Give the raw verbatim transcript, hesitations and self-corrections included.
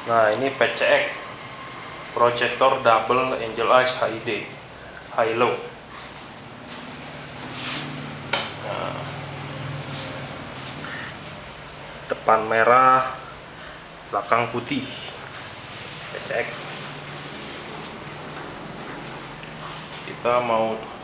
Nah, ini P C X proyektor double angel eyes H I D high low. Nah, depan merah, belakang putih. P C X. Kita mau